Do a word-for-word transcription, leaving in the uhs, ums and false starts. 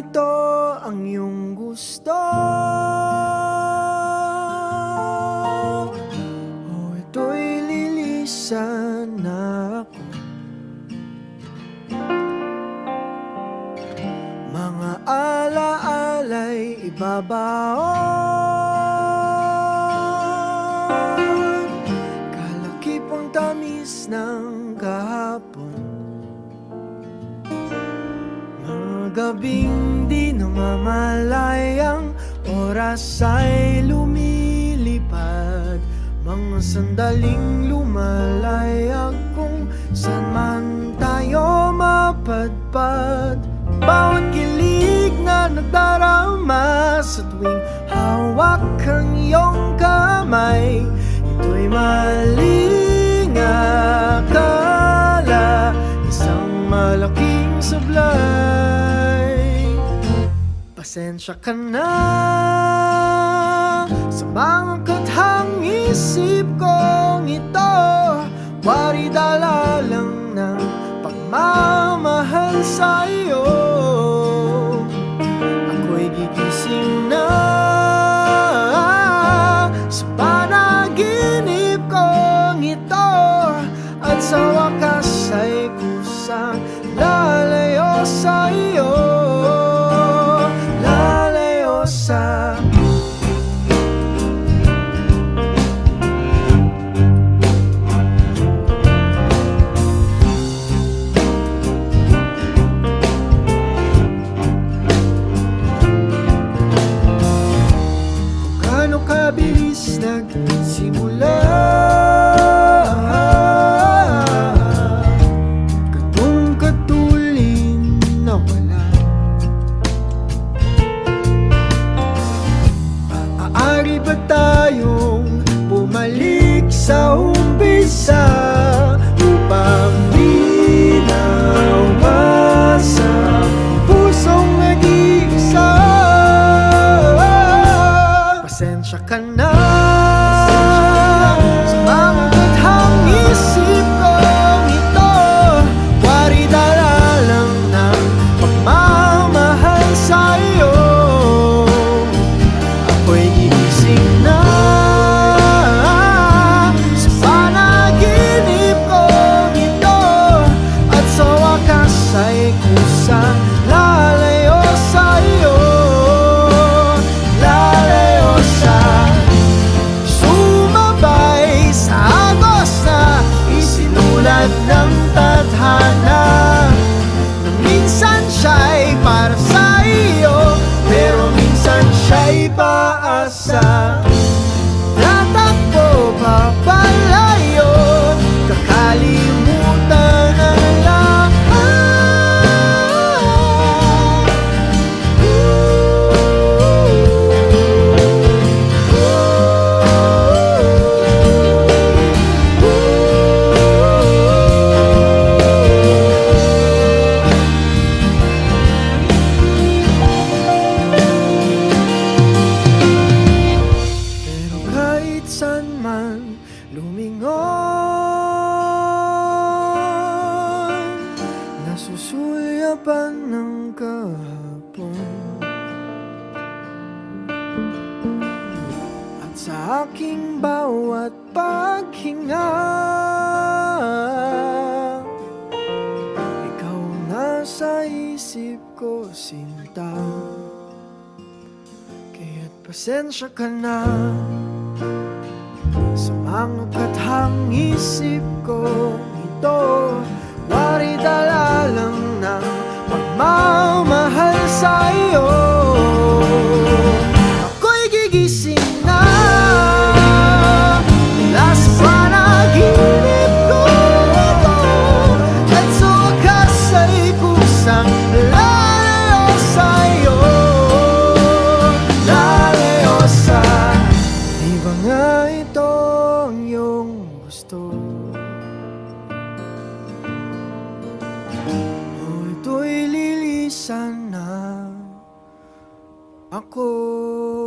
ito ang iyong gusto? O ito'y lilisan na ako? Mga alaala'y ibabaon, kalakipang tamis ng kahapon. Mga gabing di namamalayang oras ay lumilipad, mga sandaling lumalayag kung saan man tayo mapadpad. Bawat kilig na nagdarama sa tuwing hawak ang iyong kamay, ito'y maling akala, isang malaking sablay. Pasensya ka na sa mga kathang isip kong ito, wari dala lang ng pagmamahal sa iyo. Ako'y gigising na sa panaginip kong ito, at sa wakas ay kusang lalayo sa iyo, lalayo sa bilis nagsimula, ganung katulin na wala. Maaari ba tayong bumalik sa umpisa upang di nawasa pusong nag-iisa? Pasensya ka na sa mga kathang isip kong ito, wari dala lang ng pagmamahal sa iyo. Ako'y gigising na sa panaginip kong ito, at sa wakas ay kusang lalayo sa iyo, lalayo sa sumabay sa agos na isinulat ng tadhana, na minsan siya'y para sa iyo, pero minsan siya'y paasa. Tatakbo papalayo, kakalimutan ang lahat. Saan man lumingon, nasusulyapan ng kahapon, at sa aking bawat paghinga, ikaw nasa isip ko, sinta. Kaya't pasensya ka na sa mga kathang isip ko ito, wari dala lang ng pagmamahal sa iyo. Ako'y gigising na mula sa panaginip ko ito, at sa wakas ay kusang lalayo sa iyo, lalayo sa di ba nga ito ang iyong gusto? O ito'y lilisan na ako.